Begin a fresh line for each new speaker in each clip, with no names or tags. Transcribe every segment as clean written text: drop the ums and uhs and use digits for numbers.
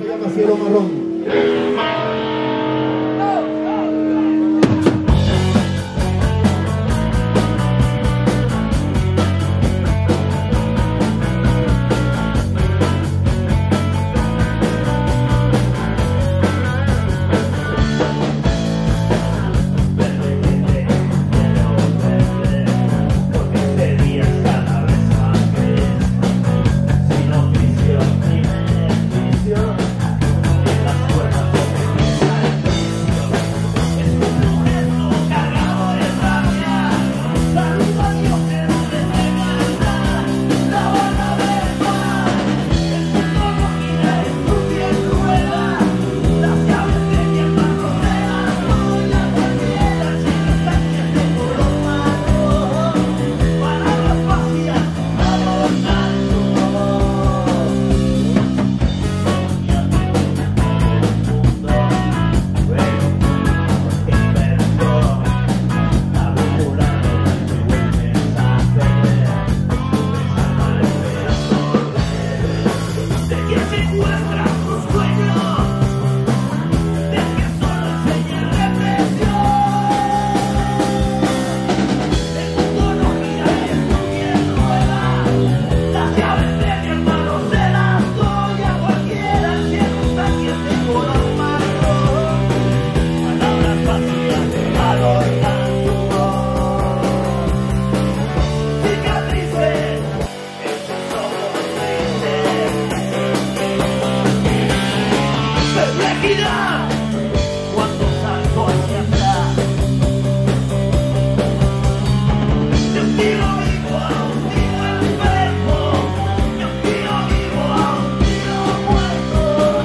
se llama Cielo Marrón.
Cuando salgo hacia atrás, yo tiro vivo a un tiro enfermo, yo tiro vivo a un tiro muerto.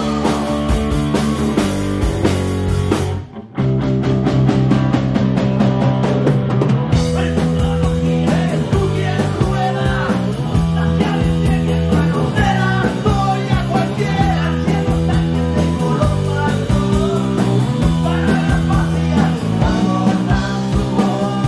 El mundo no gira, tu piel rueda, las llaves de mi hermano se las doy a cualquiera, siendo tanques de color marrón. Para las vacías, abordan su voz.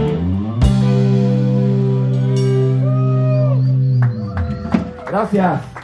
Gracias.